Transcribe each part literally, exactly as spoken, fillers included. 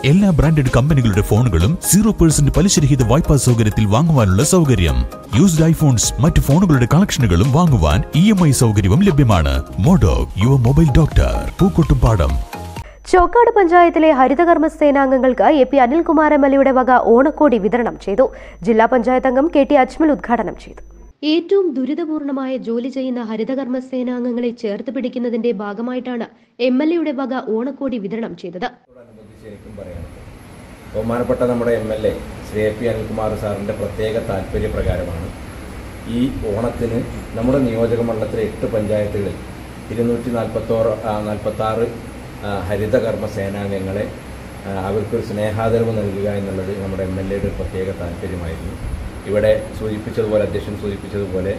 എല്ലാ ബ്രാൻഡഡ് കമ്പനികളുടെ ഫോണുകളും സീറോ പെർസെന്റ് പലിശരഹിത വായ്പാ സൗകര്യത്തിൽ വാങ്ങുവാനുള്ള സൗകര്യം. യൂസ്ഡ് ഐഫോൺസ് മറ്റ് ഫോണുകളുടെ കളക്ഷനുകളും വാങ്ങുവാൻ ഇ എം ഐ സൗകര്യവും ലഭ്യമാണ്. മോഡോ your mobile doctor, Pookkottumpadam. Chokkad പഞ്ചായത്തിലെ ഹരിതകർമ്മ സേനാംഗങ്ങൾക്ക് A P Anilkumar M L എയുടെ വക ഓണക്കോടി വിതരണം ചെയ്തു. ജില്ലാ പഞ്ചായത്ത് അംഗം കെ ടി അജ്മൽ ഉദ്ഘാടനം ചെയ്തു. ഏറ്റവും ദുരിതപൂർണമായ ജോലി ചെയ്യുന്ന ഹരിതകർമ്മ സേനാംഗങ്ങളെ ചേർത്ത് പിടിക്കുന്നതിന്റെ ഭാഗമായിട്ടാണ് എം എൽ എയുടെ വക ഓണക്കോടി വിതരണം ചെയ്തത്. ബഹുമാനപ്പെട്ട നമ്മുടെ M L A Shri A P Anilkumar സാറിന്റെ പ്രത്യേക താല്പര്യപ്രകാരമാണ് ഈ ഓണത്തിന് നമ്മുടെ നിയോജക മണ്ഡലത്തിലെ എട്ട് പഞ്ചായത്തുകളിൽ ഇരുന്നൂറ്റി നാൽപ്പത്തോറ് നാൽപ്പത്തി ആറ് ഹരിതകർമ്മ സേനാംഗങ്ങളെ അവർക്കൊരു സ്നേഹാദരവ് നൽകുക എന്നുള്ളത് നമ്മുടെ എം എൽ എയുടെ ഒരു പ്രത്യേക താല്പര്യമായിരുന്നു. ഇവിടെ സൂചിപ്പിച്ചതുപോലെ അധ്യക്ഷൻ സൂചിപ്പിച്ചതുപോലെ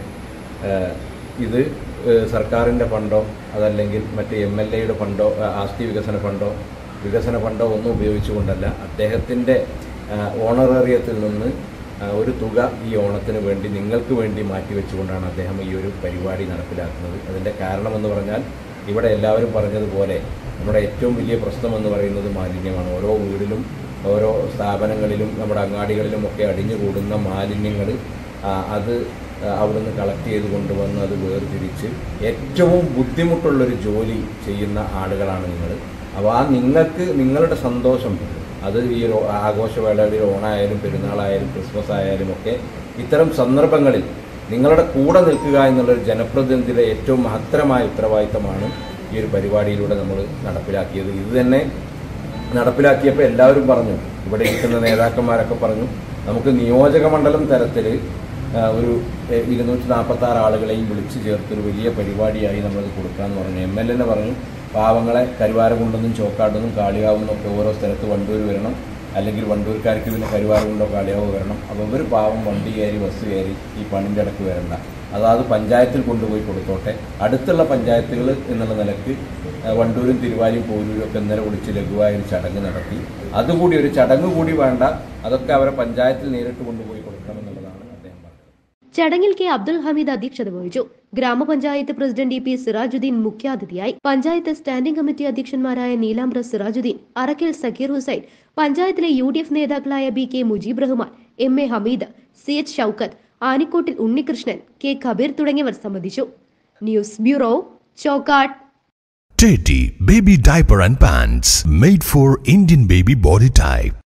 ഇത് സർക്കാരിൻ്റെ ഫണ്ടോ അതല്ലെങ്കിൽ മറ്റ് എം എൽ എയുടെ ഫണ്ടോ ആസ്തി വികസന ഫണ്ടോ വികസന ഫണ്ടോ ഒന്നും ഉപയോഗിച്ചുകൊണ്ടല്ല, അദ്ദേഹത്തിൻ്റെ ഓണറേറിയത്തിൽ നിന്ന് ഒരു തുക ഈ ഓണത്തിന് വേണ്ടി നിങ്ങൾക്ക് വേണ്ടി മാറ്റിവെച്ചുകൊണ്ടാണ് അദ്ദേഹം ഈ ഒരു പരിപാടി നടപ്പിലാക്കുന്നത്. അതിൻ്റെ കാരണമെന്ന് പറഞ്ഞാൽ ഇവിടെ എല്ലാവരും പറഞ്ഞതുപോലെ നമ്മുടെ ഏറ്റവും വലിയ പ്രശ്നമെന്ന് പറയുന്നത് മാലിന്യമാണ്. ഓരോ വീടിലും ഓരോ സ്ഥാപനങ്ങളിലും നമ്മുടെ അങ്ങാടികളിലും ഒക്കെ അടിഞ്ഞുകൂടുന്ന മാലിന്യങ്ങൾ അത് അവിടുന്ന് കളക്ട് ചെയ്ത് കൊണ്ടുവന്ന് അത് വേർതിരിച്ച് ഏറ്റവും ബുദ്ധിമുട്ടുള്ളൊരു ജോലി ചെയ്യുന്ന ആളുകളാണ് നിങ്ങൾ. അപ്പോൾ ആ നിങ്ങൾക്ക് നിങ്ങളുടെ സന്തോഷം അത് ഈ ആഘോഷവേളകളിൽ ഓണായാലും പെരുന്നാളായാലും ക്രിസ്മസ് ആയാലും ഒക്കെ ഇത്തരം സന്ദർഭങ്ങളിൽ നിങ്ങളുടെ കൂടെ നിൽക്കുക എന്നുള്ളൊരു ജനപ്രതിനിധിയുടെ ഏറ്റവും മഹത്തരമായ ഉത്തരവാദിത്തമാണ് ഈ ഒരു പരിപാടിയിലൂടെ നമ്മൾ നടപ്പിലാക്കിയത്. ഇത് തന്നെ നടപ്പിലാക്കിയപ്പോൾ എല്ലാവരും പറഞ്ഞു, ഇവിടെ ഇരിക്കുന്ന നേതാക്കന്മാരൊക്കെ പറഞ്ഞു, നമുക്ക് നിയോജക മണ്ഡലം തരത്തിൽ ഒരു ഇരുന്നൂറ്റി നാൽപ്പത്തി ആറ് ആളുകളെയും വിളിച്ചു ചേർത്തൊരു വലിയ പരിപാടിയായി നമ്മളത് കൊടുക്കാമെന്ന് പറഞ്ഞു. എം എൽ എന്നെ പറഞ്ഞു, പാവങ്ങളെ കരുവാരകുണ്ടെന്നും ചോക്കാടുന്നും കാളികാവുന്നും ഒക്കെ ഓരോ സ്ഥലത്ത് വണ്ടൂർ വരണം, അല്ലെങ്കിൽ വണ്ടൂർക്കാർക്ക് പിന്നെ കരുവാരകുണ്ടോ കാളികാവ് വരണം. അപ്പോൾ ഒരു പാവം വണ്ടി കയറി ബസ് കയറി ഈ പണിൻ്റെ ഇടയ്ക്ക് വരണ്ട, അതാത് പഞ്ചായത്തിൽ കൊണ്ടുപോയി കൊടുത്തോട്ടെ. അടുത്തുള്ള പഞ്ചായത്തുകൾ എന്നുള്ള നിലക്ക് വണ്ടൂരും തിരുവാലിയും പോരൂരും ഒക്കെ ഇന്നലെ വിളിച്ച് ലഘുവായ ഒരു ചടങ്ങ് നടത്തി. അതുകൂടി ഒരു ചടങ്ങ് കൂടി വേണ്ട, അതൊക്കെ അവരെ പഞ്ചായത്തിൽ നേരിട്ട് കൊണ്ടുപോയി കൊടുക്കണമെന്നുള്ളതാണ് അദ്ദേഹം പറഞ്ഞത്. ചടങ്ങിൽ കെ അബ്ദുൽ ഹമീദ് അധ്യക്ഷത വഹിച്ചു. ഗ്രാമപഞ്ചായത്ത് പ്രസിഡന്റ് ഇ പി സിറാജുദ്ദീൻ മുഖ്യാതിഥിയായി. പഞ്ചായത്ത് സ്റ്റാൻഡിംഗ് കമ്മിറ്റി അധ്യക്ഷന്മാരായ നീലാംബ്ര സിറാജുദ്ദീൻ, അറക്കൽ സക്കീർ ഹുസൈൻ, പഞ്ചായത്തിലെ യു ഡി എഫ് നേതാക്കളായ B K Mujeeb Rahman, M A Hameed, C H Shoukath, Anikkottil Unnikrishnan, K Kabeer തുടങ്ങിയവർ സംബന്ധിച്ചു. News bureau, Chokkad. Teddy Baby Diaper and Pants made for Indian baby body type.